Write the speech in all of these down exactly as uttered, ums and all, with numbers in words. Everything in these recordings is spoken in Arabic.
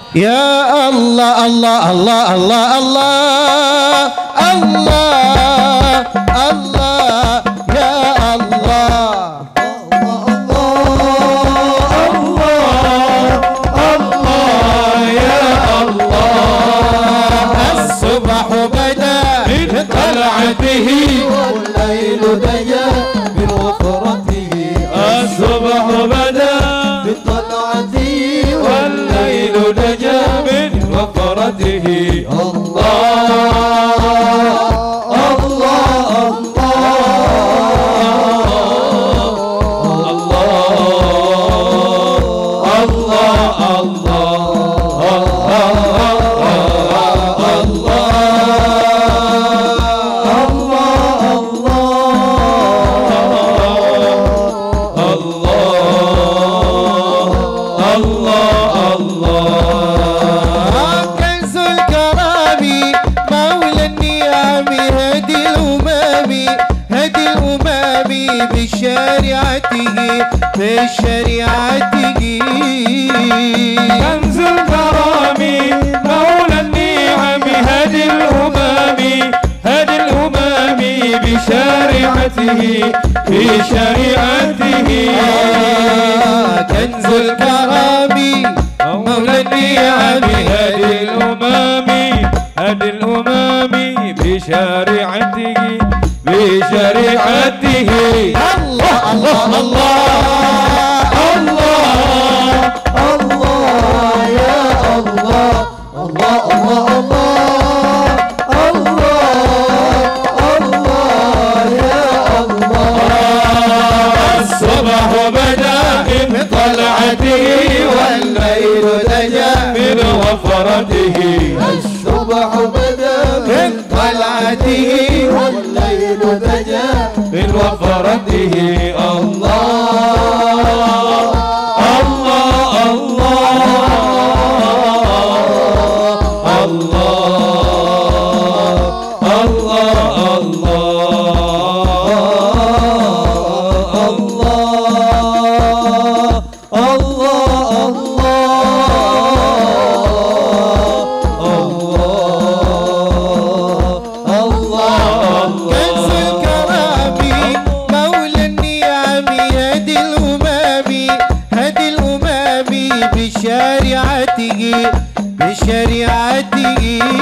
يا الله الله الله الله الله الله الله يا الله طلعته والليل دجا من وفرته الصبح بدا بطلعته والليل دجا من وفرته الله الله الله الله بشريعته كنز الكرام مولى النعم هدي الأمم هدي الأمم بشريعته بشريعته كنز الكرام مولى النعم هدي الأمم هدي الأمم بشريعته بشريعته الله الله الله والليل دجا من وفرته الصبح بدا من طلعته والليل دجا من وفرته الله الله الله الله بشريعته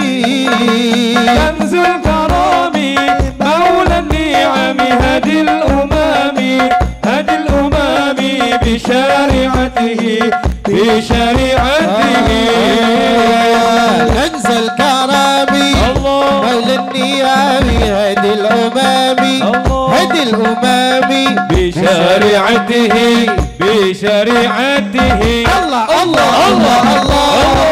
كنز الكرام مولى النعم هدي الأمم هدي الأمم بشريعته بشريعته كنز الكرام مولى النعم هدي الأمم هدي الأمم بشريعته بشريعته الله الله الله الله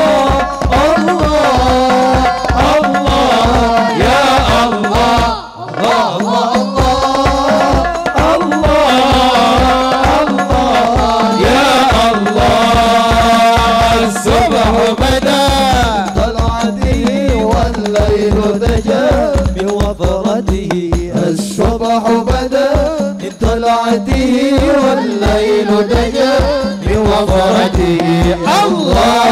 الصبح بدا من طلعته والليل دجا من وفرته الله